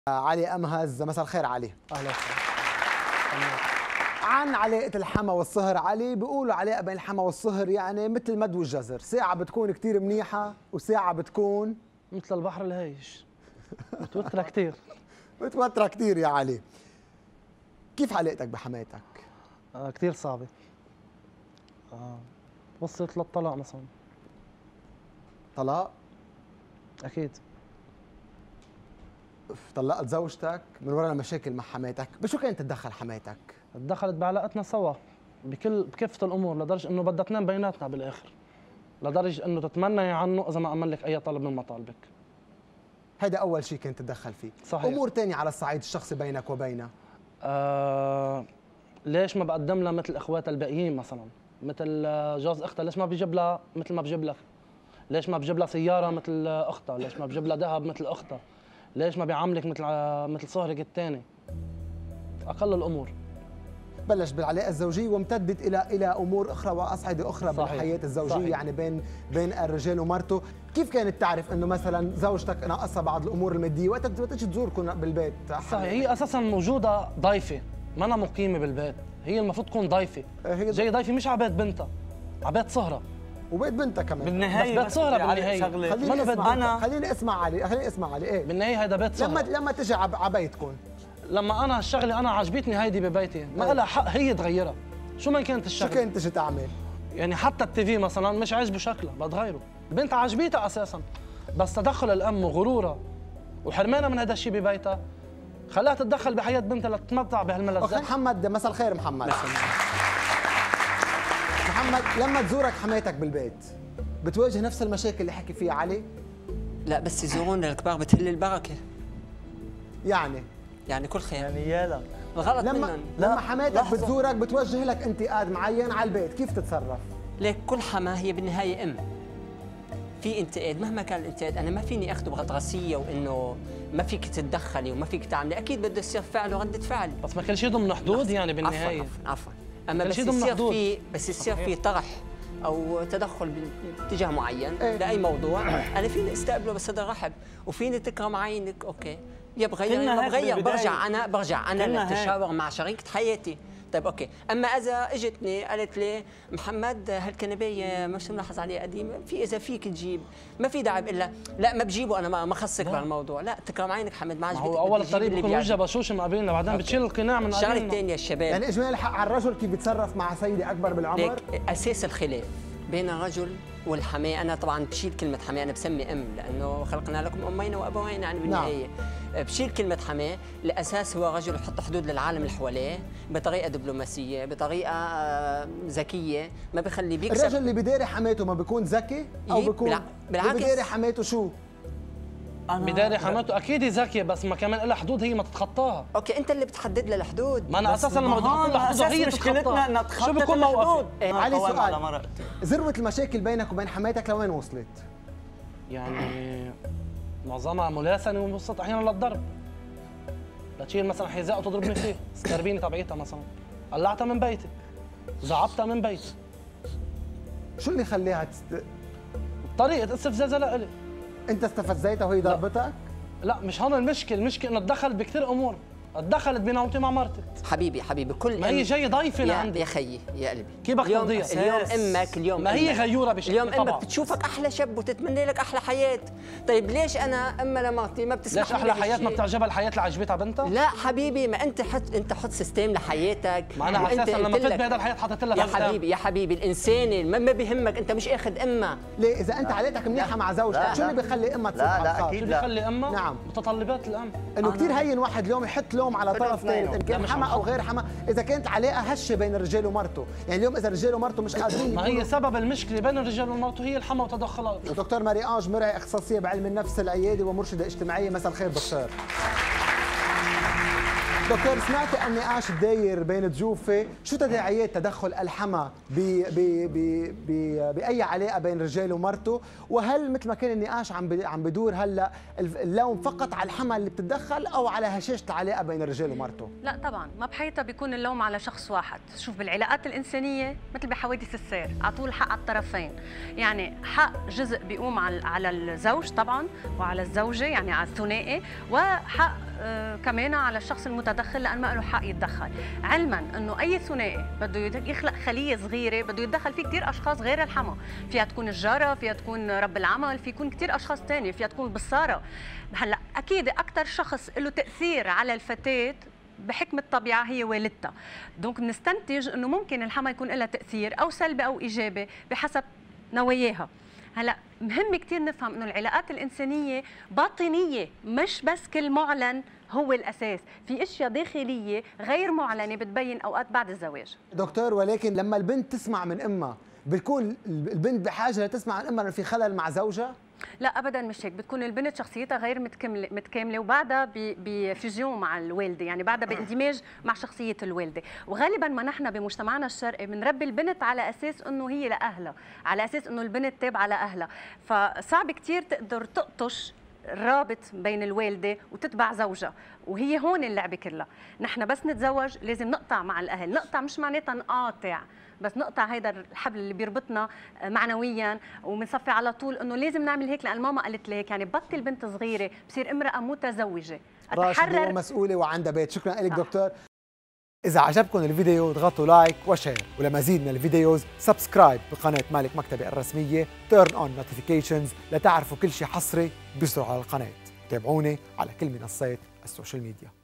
علي أمهز، مساء الخير علي. اهلا وسهلا. عن علاقة الحما والصهر علي، بيقولوا علاقة بين الحما والصهر يعني مثل المد والجزر، ساعة بتكون كتير منيحة وساعة بتكون مثل البحر الهايج متوترة كثير. متوترة كتير يا علي. كيف علاقتك بحماتك؟ كثير صعبة. وصلت للطلاق مثلا. طلاق؟ اكيد. طلقت زوجتك من وراء مشاكل مع حماتك، بشو كانت تتدخل حماتك؟ تدخلت بعلاقتنا سوا بكافة الامور، لدرجة انه بدها تنام بيناتنا بالاخر، لدرجة انه تتمنى عنه اذا ما امل لك اي طلب من مطالبك. هيدا اول شيء كنت تتدخل فيه. صحيح. امور ثانيه على الصعيد الشخصي بينك وبينها؟ ليش ما بقدم لها مثل اخواتها الباقيين مثلا، مثل جوز اختها، ليش ما بجيب لها مثل ما بجيب لك؟ ليش ما بجيب لها سياره مثل اختها؟ ليش ما بجيب لها ذهب مثل اختها؟ ليش ما بيعاملك مثل صهرك الثاني؟ اقل الامور. بلش بالعلاقه الزوجيه وامتدت الى امور اخرى واصعده اخرى بالحياه الزوجيه. صحيح. يعني بين الرجال ومرته. كيف كانت تعرف انه مثلا زوجتك ناقصها بعض الامور الماديه وقت تجي تزوركم بالبيت؟ صحيح. هي اساسا موجوده ضيفه، ما أنا مقيمه بالبيت، هي المفروض تكون ضيفه. جاي ضيفه مش عبيت بنتها، عبيت صهرة وبيت بنتها كمان بالنهايه. بس بيت صهرة بالنهايه. خليني اسمع علي. ايه بالنهايه هيدا بيت صهرة. لما تجي عبيتكم، لما انا الشغله انا عجبتني هيدي ببيتي، ما لها حق هي تغيرها، شو ما كانت الشغله. شو كانت تجي تعمل؟ يعني حتى التي في مثلا مش عاجبه شكلها بتغيره، بنتها عجبيتها اساسا، بس تدخل الام وغرورها وحرمانها من هذا الشيء ببيتها خلاها تتدخل بحياه بنتها لتتمتع بهالملذات. اخي محمد، مساء الخير محمد. محمد، لما تزورك حماتك بالبيت بتواجه نفس المشاكل اللي حكي فيها علي؟ لا بس يزورونا الكبار بتهل البركه. يعني كل خير. يعني يالا غلط لما حماتك بتزورك بتوجه لك انتقاد معين على البيت، كيف تتصرف؟ ليك كل حما هي بالنهايه ام. في انتقاد مهما كان الانتقاد، انا ما فيني اخذه بغطرسيه وانه ما فيك تتدخلي وما فيك تعملي، اكيد بده يصير فعل ورده فعل، بس ما كل شيء ضمن حدود يعني بالنهايه. عفوا اما بس يصير في طرح او تدخل باتجاه معين لاي موضوع، انا فيني استقبله بصدر رحب، وفيني تكرم عينك اوكي، يا بغير يا ما بغير، برجع انا للتشاور مع شريكة حياتي. طيب اوكي، اما اذا اجتني قالت لي محمد هالكنبيه مش ملاحظ عليها قديمه، في اذا فيك تجيب، ما في داعي بقول لها لا ما بجيبه، انا ما خصك بهالموضوع، لا تكرم عينك حمد ما عجبك. هو اول الطريق بيكون وجهه بشوش مقابلنا، بعدين بتشيل القناع من الشغله الثانيه الشباب، يعني اجمالي الحق على الرجل كيف بيتصرف مع سيده اكبر بالعمر. اساس الخلاف بين الرجل والحماه، انا طبعا بشيل كلمه حماه، انا بسمي ام لانه خلقنا لكم امين وابوين يعني بالنهايه. بشيل كلمه حماه، الاساس هو رجل يحط حدود للعالم اللي حواليه بطريقه دبلوماسيه، بطريقه ذكيه، ما بخلي بيكسب. الرجل اللي بداري حماته ما بيكون ذكي او بيكون بالعكس بداري حماته شو؟ بداري حماته اكيد ذكيه، بس ما كمان لها حدود هي ما تتخطاها. اوكي انت اللي بتحدد لها الحدود. ما انا اساسا لما بدي احط لها حدود هي تتخطاها. شو بيكون موقفي؟ علي سؤال، ذروه المشاكل بينك وبين حماتك لوين وصلت؟ يعني معظمها ملاسنه ووصلت احيانا للضرب، لتشيل مثلا حذاء وتضربني فيه، سكربيني تبعيتها مثلا، قلعتها من بيتي، زعبتها من بيتي. شو اللي خليها طريقه استفزازها لإلي. انت استفزيتها وهي ضربتك؟ لا مش هون المشكله انه تدخلت بكثير امور، اتدخلت بنومتي مع مرتي. حبيبي كل ما هي جاي ضيفه لعندي يا خيي يا قلبي. كيف بدك ترضيها؟ اليوم ما هي غيوره بشكل اليوم امك بتشوفك احلى شاب وتتمنى لك احلى حياه. طيب ليش انا اما لمرتي ما بتسمح ليش احلى حياه ما بتعجبها الحياه اللي عجبتها بنتها؟ لا حبيبي، ما انت حط سيستم لحياتك. ما انا اساسا لما فت بهذا الحياه حطيت لها يا حبيبي الانساني ما بيهمك، انت مش اخذ امها. ليه اذا انت علاقتك منيحه مع زوجتك شو اللي بيخلي امها تصير على الخط؟ شو اللي بيخلي امها؟ نعم متطلبات الام. انه كثير هين واحد اليوم يحط لوم على طرف ثالث، ان كان حما او غير حما، اذا كانت علاقه هشه بين الرجال ومرته، يعني اليوم اذا الرجال ومرته مش قادرين. ما هي سبب المشكله بين الرجال ومرته هي الحما وتدخلات. دكتور ماري انج مرعي اختصاصيه بعلم النفس العيادي ومرشده اجتماعيه، مساء الخير دكتور. دكتور، سمعت النقاش الداير بين ضيوفي، شو تداعيات تدخل الحما باي علاقه بين رجال ومرته؟ وهل مثل ما كان النقاش عم بدور هلا اللوم فقط على الحما اللي بتتدخل او على هشاشه العلاقه بين الرجال ومرته؟ لا طبعا، ما بحياتها بيكون اللوم على شخص واحد. شوف بالعلاقات الانسانيه مثل بحوادث السير، على طول حق على الطرفين، يعني حق جزء بيقوم على الزوج طبعا وعلى الزوجه، يعني على الثنائي، وحق كمان على الشخص المتدخل لان ما له حق يتدخل، علما انه اي ثنائي بده يخلق خليه صغيره بده يتدخل فيه كثير اشخاص غير الحما، فيها تكون الجاره، فيها تكون رب العمل، في يكون كثير اشخاص ثانيه، فيها تكون البصاره. هلا اكيد اكثر شخص له تاثير على الفتاه بحكم الطبيعه هي والدتها، دونك بنستنتج انه ممكن الحما يكون لها تاثير او سلبي او ايجابي بحسب نواياها. هلا مهم كثير نفهم انه العلاقات الانسانيه باطنيه، مش بس كل معلن هو الاساس، في اشياء داخليه غير معلنه بتبين اوقات بعد الزواج. دكتور، ولكن لما البنت تسمع من امها بتكون البنت بحاجه لتسمع من امها انه في خلل مع زوجها؟ لا ابدا مش هيك، بتكون البنت شخصيتها غير متكامله وبعدها بفيزيون مع الوالده، يعني بعدها باندماج مع شخصيه الوالده، وغالبا ما نحن بمجتمعنا الشرقي بنربي البنت على اساس انه هي لاهلها، على اساس انه البنت تابعه لاهلها، فصعب كثير تقدر تقطش الرابط بين الوالده وتتبع زوجها، وهي هون اللعبه كلها. نحن بس نتزوج لازم نقطع مع الاهل، نقطع مش معناتها نقاطع، بس نقطع هيدا الحبل اللي بيربطنا معنويا، وبنصفي على طول انه لازم نعمل هيك لان ماما قالت لي هيك، يعني بطل بنت صغيره بصير امراه متزوجه راشده ومسؤوله وعندها بيت. شكرا لك دكتور. اذا عجبكم الفيديو اضغطوا لايك وشير، ولمزيد من الفيديوز سبسكرايب بقناه مالك مكتبي الرسميه، تيرن اون نوتيفيكيشنز لتعرفوا كل شيء حصري بيصدر على القناه. تابعوني على كل منصات السوشيال ميديا.